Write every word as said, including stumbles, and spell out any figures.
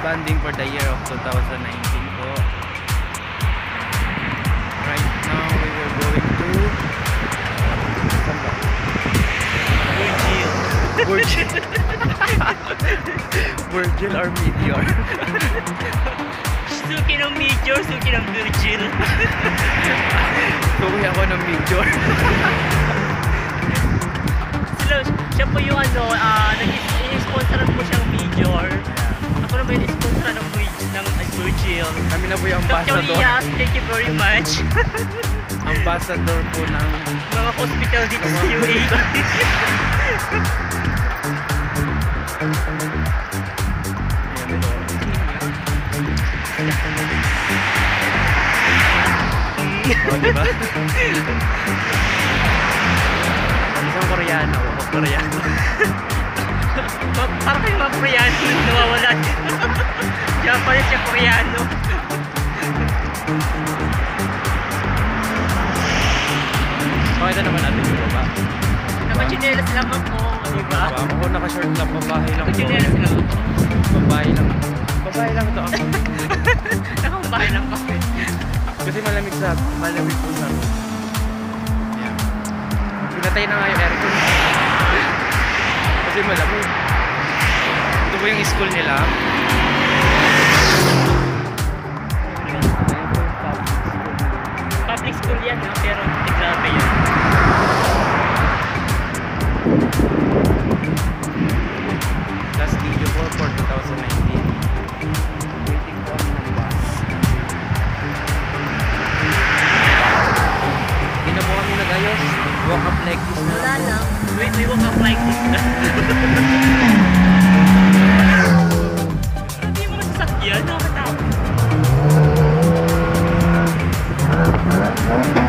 banding for the year of two thousand nineteen po. Right now we were going to Virgil. Virgil. Virgil or Meteor? Suki ng Meteor, suki ng Virgil. Suki ako ng Meteor. Sila, siya po yung ano, uh, nag-sponsoran po siyang Meteor. Ako naman yung sponsoran ng, ng uh, Virgil. Kami na po yung Doctor ambassador. Lias, thank you very much. Ambassador po ng mga hospital dito sa U A. Oh, diba? Isang Koreano, o Koreano. Parang kayong mga Koreano nawawala. Japanese siya Koreano. Pakita naman natin yung baba. Naka-chinelas lang ako, diba? Ako naka-short lang, babae lang. Naka-chinelas lang ako. Babae lang. Babae lang to ako. Naka-babae lang ako. Kasi malamig sa, malamig po sa room. Ayan. Pinatay na nga yung aircon. Kasi malamig. Ito po yung school nila. Public school yan, no? Pero grabe yun. Last video po for two thousand nineteen. Waiting po kami ng bus. Hindi na po kami nag-ayos. Walk up like this na. Wala lang. Wait, we woke up like this. Hindi mo masasakyan, nakakatakot.